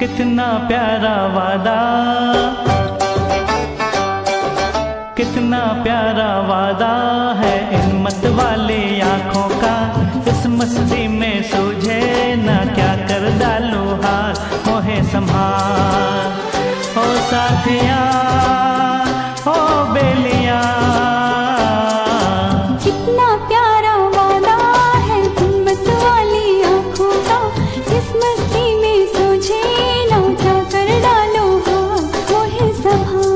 कितना प्यारा वादा, कितना प्यारा वादा है इन मत वाली आँखों का। इस मस्ती में सूझे ना क्या कर डालू हार, मोहे संभाल ओ साथिया ओ बेलिया। कितना प्यारा वादा है इन मत वाली आँखों का। इस मस्ती में सूझे ना क्या कर डालो हार, मोहे संभाल।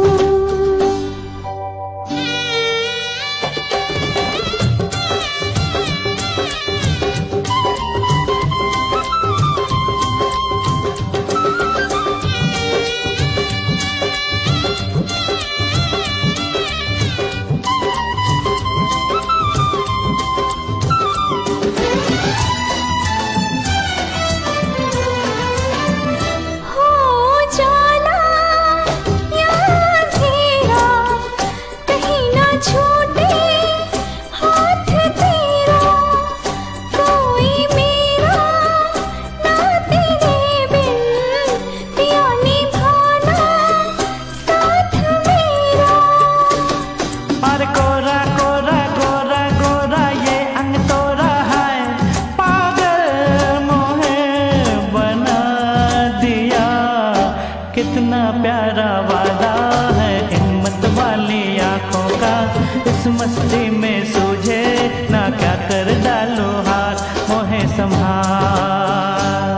कितना प्यारा वादा है इन मत वाली आँखों का। इस मस्ती में सूझे ना क्या कर डालो हार, मोहे संभाल।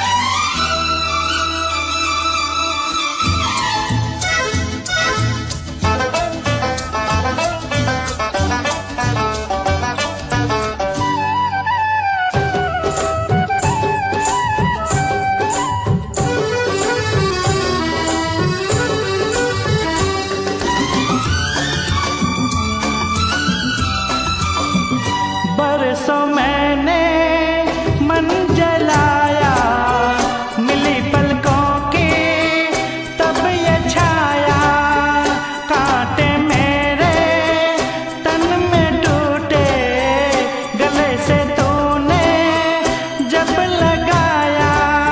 बरसों मैंने मन जलाया, मिली पलकों की तब ये छाया। कांटे मेरे तन में टूटे, गले से तूने जब लगाया।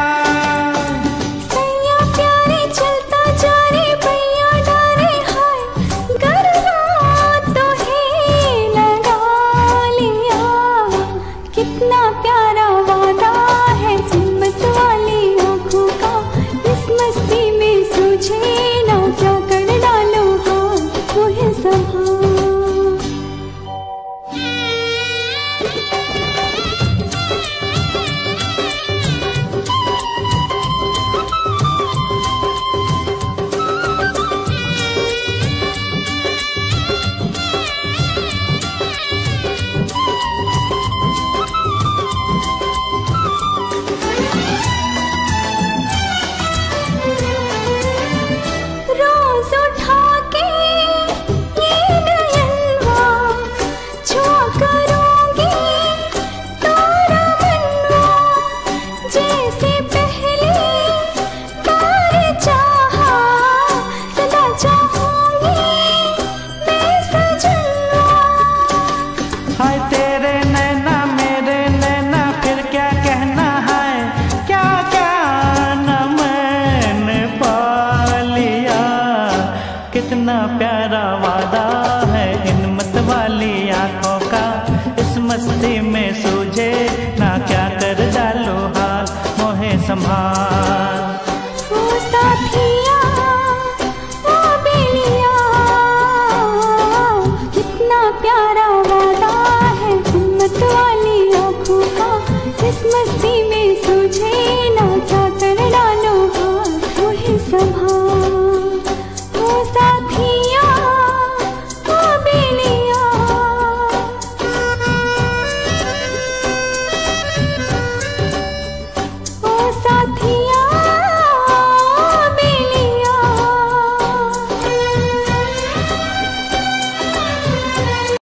सैया प्यारे चलता जा रे भैया डारे हाय, गरबा तो है लगा लिया। कितना प्यारा वादा है हिम्मत वाली आँखों का। इस मस्ती में सूझे ना क्या कर डालो हार, मोहे संभाल। कितना प्यारा वादा है इन मत वाली आँखों का। इस मस्ती में सूझे ना क्या कर डालो हाल, मोहे संभाल। ओ साथिया ओ बेलिया, कितना प्यारा वादा है हिम्मत वाली आँखों का। इस मस्ती में सूझे